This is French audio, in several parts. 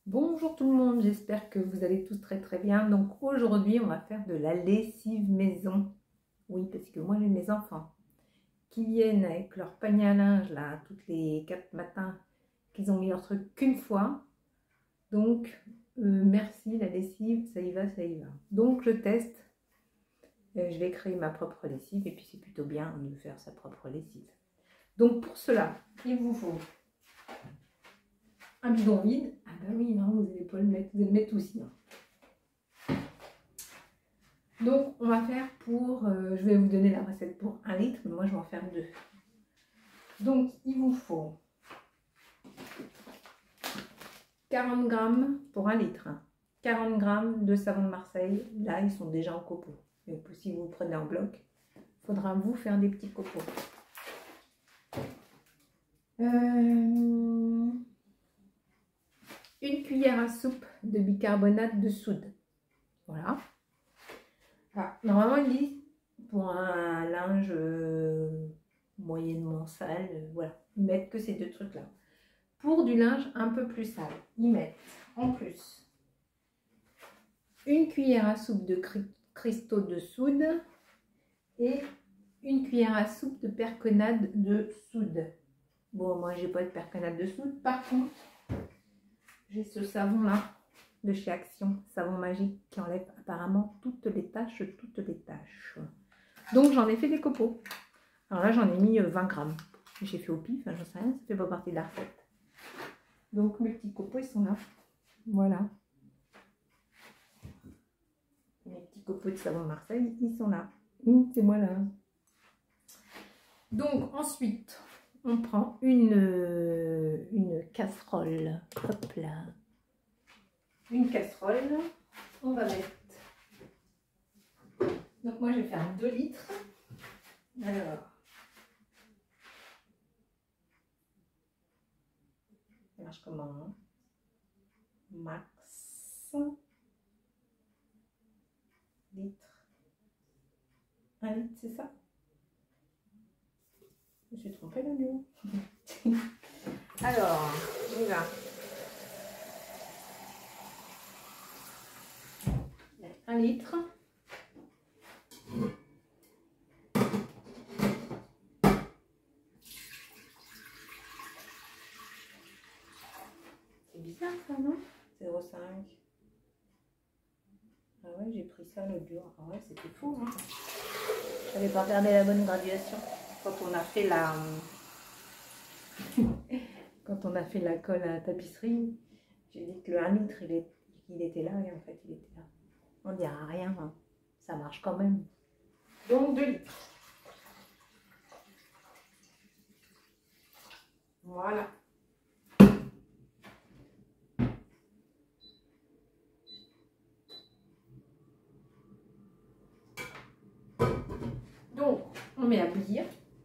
Bonjour tout le monde, j'espère que vous allez tous très bien. Donc aujourd'hui on va faire de la lessive maison. Oui, parce que moi j'ai mes enfants qui viennent avec leur panier à linge là toutes les 4 matins, qu'ils ont mis leur truc qu'une fois. Donc merci, la lessive, ça y va, ça y va. Donc je teste, je vais créer ma propre lessive et puis c'est plutôt bien de faire sa propre lessive. Donc pour cela, il vous faut un bidon vide. Ah bah oui, hein, vous n'allez pas le mettre, vous allez le mettre aussi. Hein. Donc on va faire pour, je vais vous donner la recette pour 1 litre, mais moi je vais en faire 2. Donc il vous faut 40 g pour 1 litre. 40 g de savon de Marseille, là ils sont déjà en copeaux. Et si vous prenez en bloc, il faudra vous faire des petits copeaux. Une cuillère à soupe de bicarbonate de soude. Voilà. Ah, normalement, il dit pour un linge moyennement sale, voilà, ils mettent que ces 2 trucs-là. Pour du linge un peu plus sale, ils mettent en plus une cuillère à soupe de cristaux de soude et une cuillère à soupe de perconnade de soude. Bon, moi, j'ai pas de perconnade de soude. Par contre, j'ai ce savon-là de chez Action, savon magique qui enlève apparemment toutes les taches. Donc j'en ai fait des copeaux. Alors là j'en ai mis 20 g. J'ai fait au pif, j'en sais rien, ça fait pas partie de la recette. Donc mes petits copeaux ils sont là. Voilà. Mes petits copeaux de savon Marseille, ils sont là. C'est moi là. Donc ensuite, on prend une casserole. Hop là. Une casserole, on va mettre, donc moi je vais faire 2 litres, alors, ça marche comment, hein? Max, litre, 1 litre c'est ça? Je me suis trompée là, nous. Alors, on y va. 1 litre. C'est bizarre ça, non? 0,5. Ah ouais, j'ai pris ça l'autre jour. Ah ouais, c'était fou. Hein, j'avais pas regardé la bonne graduation. Quand on a fait la... Quand on a fait la colle à la tapisserie, j'ai dit que le 1 litre, il était là et en fait, il était là. On dira rien, hein. Ça marche quand même. Donc 2 litres. Voilà. Donc, on met à bouillir.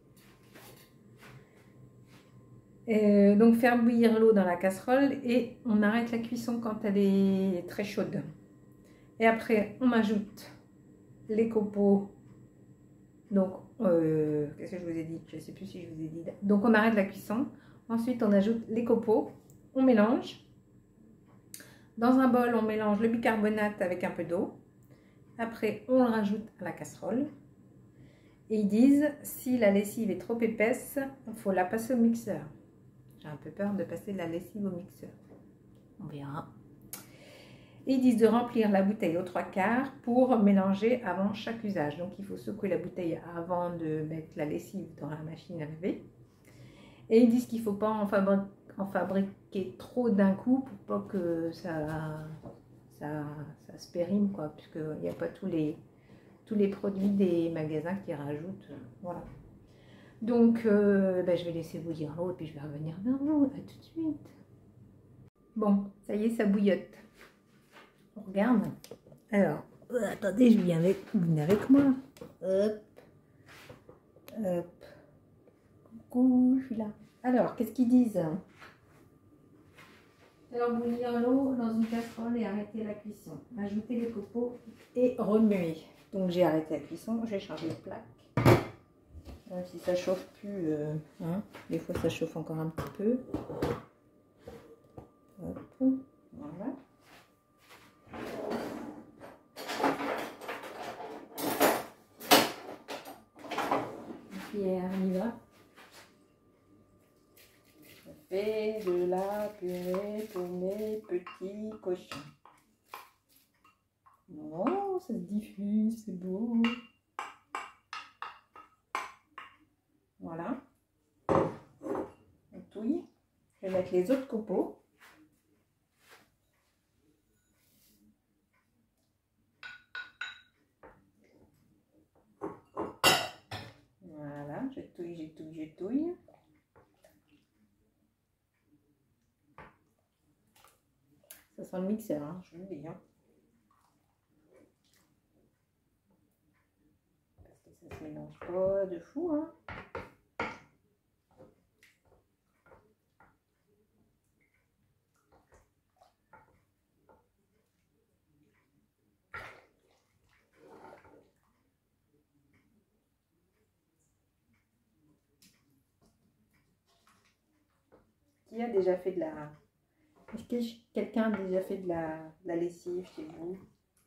Donc, faire bouillir l'eau dans la casserole et on arrête la cuisson quand elle est très chaude. Et après, on ajoute les copeaux. Donc, qu'est-ce que je vous ai dit? Je ne sais plus si je vous ai dit. Donc, on arrête la cuisson. Ensuite, on ajoute les copeaux. On mélange. Dans un bol, on mélange le bicarbonate avec un peu d'eau. Après, on le rajoute à la casserole. Et ils disent, si la lessive est trop épaisse, il faut la passer au mixeur. J'ai un peu peur de passer la lessive au mixeur. On verra. Et ils disent de remplir la bouteille aux 3/4 pour mélanger avant chaque usage. Donc, il faut secouer la bouteille avant de mettre la lessive dans la machine à laver. Et ils disent qu'il ne faut pas en fabriquer trop d'un coup pour pas que ça se périme, quoi, puisqu'il n'y a pas tous les produits des magasins qui rajoutent. Voilà. Donc, je vais laisser bouillir l'eau et puis je vais revenir vers vous. À tout de suite. Bon, ça y est, ça bouillotte. On regarde. Alors, attendez, je viens avec moi. Hop. Hop. Coucou, je suis là. Alors, qu'est-ce qu'ils disent? Alors, bouillir l'eau dans une casserole et arrêter la cuisson. Ajouter les copeaux et remuer. Donc, j'ai arrêté la cuisson, j'ai changé de plaque. Même si ça chauffe plus, hein, des fois ça chauffe encore un petit peu. Hop, voilà. mes petits cochons. Oh, ça se diffuse, c'est beau. Voilà. On touille. Je vais mettre les autres copeaux. Voilà, je touille, je touille, je touille. Ça sent le mixeur, hein, je vous le dis. Hein. Parce que ça se mélange pas de fou. Hein. Qui a déjà fait de la... Est-ce que quelqu'un a déjà fait de la lessive chez vous?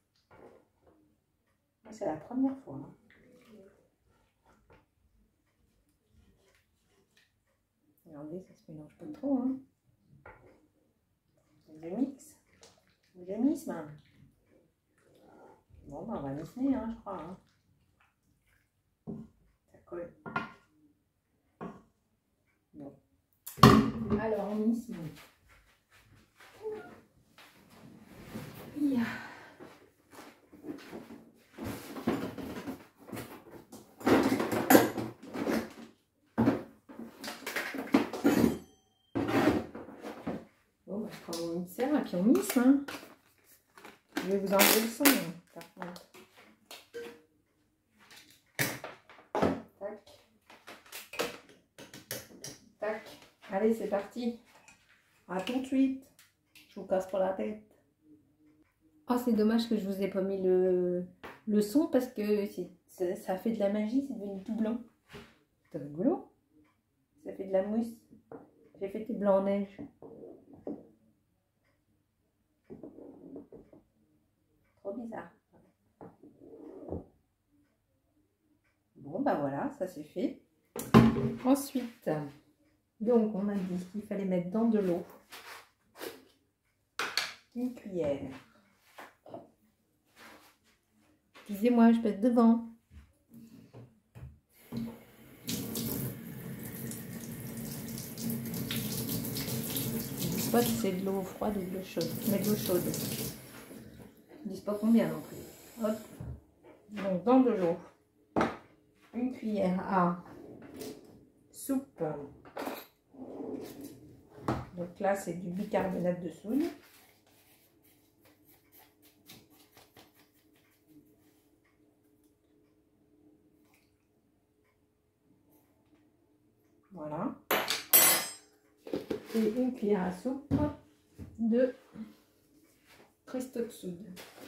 C'est la première fois. Hein. Regardez, ça se mélange pas trop. Hein. Je mixe. Je mixe, même. Bon, ben, on va mixer, hein, je crois. Hein. Ça colle. Bon. Alors, on mixe. Yeah. Bon, bah, je prends mon mixeur et puis on mixe. Hein. Je vais vous enlever le son, hein, par contre. Tac. Tac. Allez, c'est parti. À tout de suite. Je vous casse pas la tête. Oh, c'est dommage que je vous ai pas mis le son parce que ça fait de la magie, c'est devenu tout blanc. C'est rigolo. Ça fait de la mousse. J'ai fait des blancs en neige. Trop bizarre. Bon, bah voilà, ça c'est fait. Ensuite, donc on a dit qu'il fallait mettre dans de l'eau une cuillère. Excusez-moi, je passe devant. Je ne sais pas si c'est de l'eau froide ou de l'eau chaude. Mais de l'eau chaude. Ils ne disent pas combien non plus. Hop. Donc dans de l'eau, une cuillère à soupe. Donc là c'est du bicarbonate de soude. Voilà. Et une cuillère à soupe de cristaux de soude.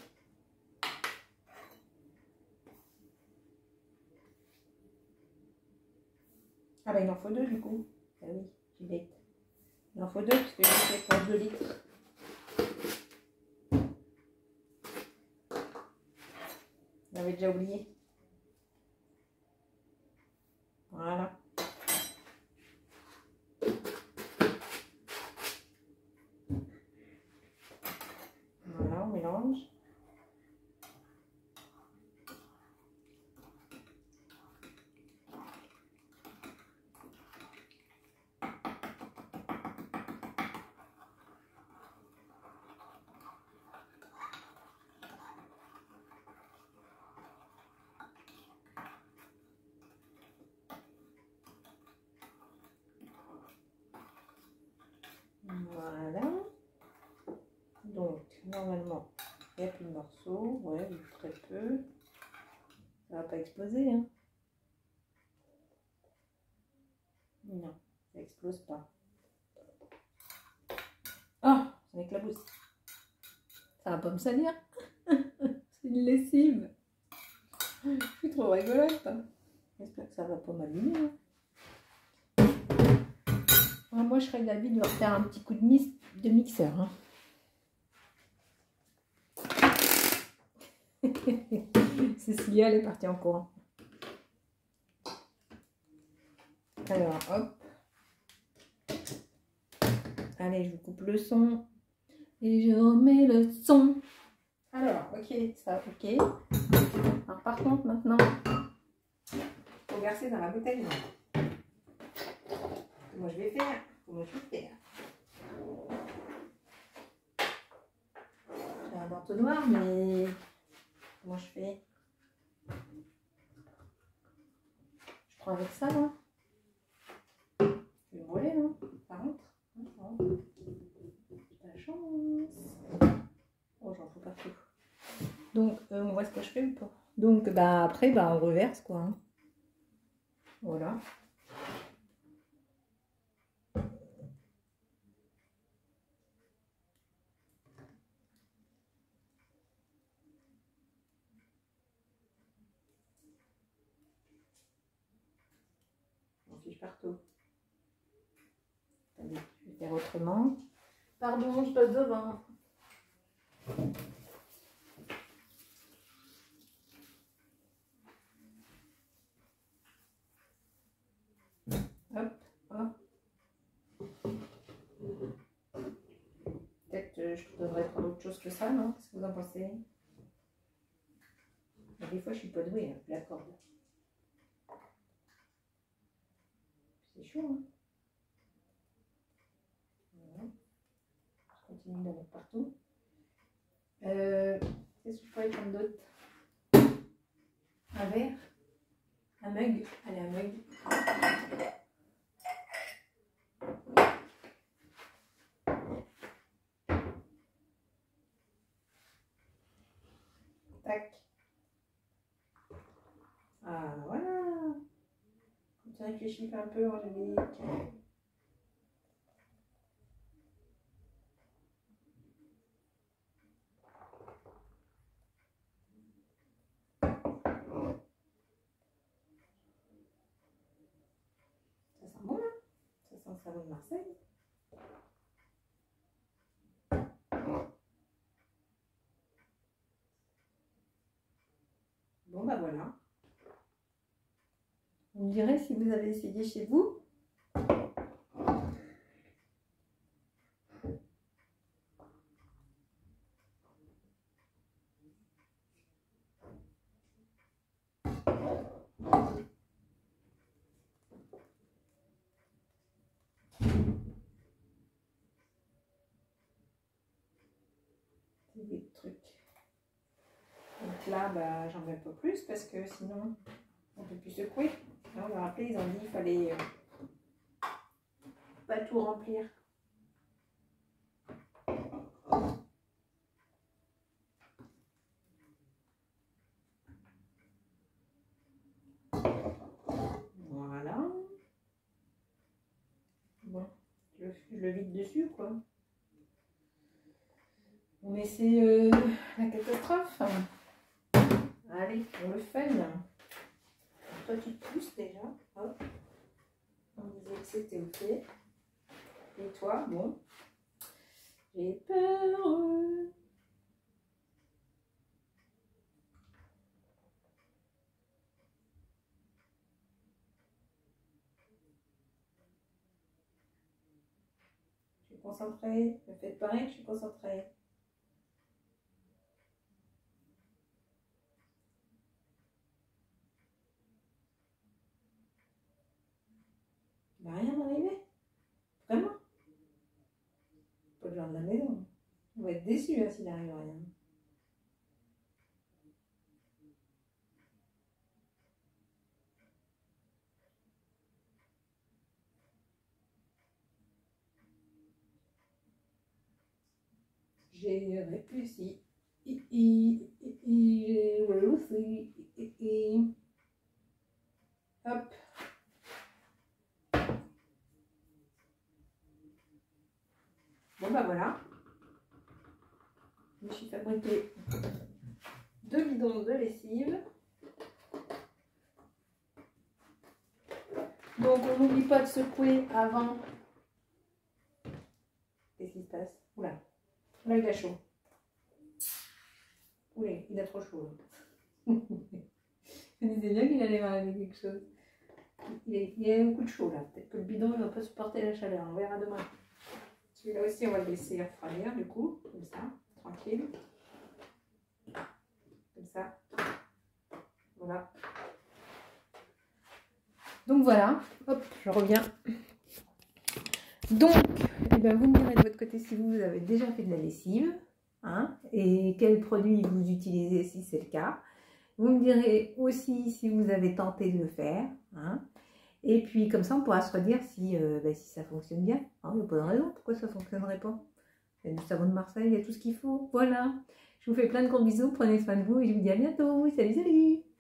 Ah ben il en faut deux du coup. Ah oui, je suis bête. Il en faut deux parce que j'ai fait pour 2 litres. J'avais déjà oublié. Voilà. Voilà, on mélange. Voilà. Donc, normalement, il n'y a plus de morceaux. Ouais, très peu. Ça va pas exploser, hein. Non, ça explose pas. Oh, ça m'éclabousse. Ça va pas me salir. C'est une lessive. Je suis trop rigolote. J'espère que ça va pas m'abîmer. Hein. Moi, je serais d'avis de refaire un petit coup de mixeur. Hein. Cécilia, elle est partie en courant. Alors, hop. Allez, je vous coupe le son. Et je remets le son. Alors, ok, ça, ok. Alors, par contre, maintenant, il faut verser dans la bouteille. Comment je vais faire? Comment je vais faire? J'ai un entonnoir, mais comment je fais? Je prends avec ça, là. Je vais brûler, non? Ça rentre? Ça rentre. J'ai la chance. Oh, j'en fous partout. Donc, on voit ce que je fais ou pas? Donc, bah, après, bah, on reverse, quoi. Hein. Voilà. On fiche partout. Attendez, je vais faire autrement. Pardon, je passe devant. Hop, hop. Peut-être je devrais prendre autre chose que ça, non? Qu'est-ce que vous en pensez? Mais des fois, je suis pas douée avec la corde. C'est chaud, hein? Voilà. Je continue d'en mettre partout. Qu'est-ce que je pourrais prendre d'autre? Un verre? Un mug? Allez, un mug. Tac. Ah, voilà. Tu réfléchis un peu, Angélique. Ça sent bon, hein? Ça sent le savon de Marseille. Bon, bah voilà. Vous me direz si vous avez essayé chez vous. C'est des trucs. Donc là, bah, j'en mets un peu plus parce que sinon, on ne peut plus secouer. Là, on m'a rappelé, ils ont dit qu'il fallait pas tout remplir. Voilà. Bon, je le vide dessus, quoi. Mais c'est la catastrophe. Allez, on le fait. Toi, tu te pousses déjà. Hop. On disait que c'était ok. Et toi, bon. J'ai peur. Je suis concentrée. Faites pareil, je suis concentrée. Il va rien m'arriver. Vraiment. Pas le genre de la maison. On va être déçus hein, s'il n'arrive rien. J'ai réussi. J'ai réussi. Hop. Bon bah voilà. Je me suis fabriqué 2 bidons de lessive. Donc on n'oublie pas de secouer avant. Qu'est-ce qui se passe? Oula. Là il a chaud. Oui, il a trop chaud. Je me disais bien qu'il allait m'arriver quelque chose. Il y a un coup de chaud là. Peut-être que le bidon il va pas supporter la chaleur. On verra demain. Celui-là aussi, on va le laisser refroidir du coup, comme ça, tranquille. Comme ça. Voilà. Donc voilà, hop, je reviens. Donc, eh ben, vous me direz de votre côté si vous avez déjà fait de la lessive, hein, et quels produits vous utilisez si c'est le cas. Vous me direz aussi si vous avez tenté de le faire, hein. Et puis comme ça on pourra se redire si, si ça fonctionne bien. Il n'y a pas de raison pourquoi ça ne fonctionnerait pas. Il y a du savon de Marseille, il y a tout ce qu'il faut. Voilà, je vous fais plein de gros bisous, prenez soin de vous et je vous dis à bientôt. Salut, salut!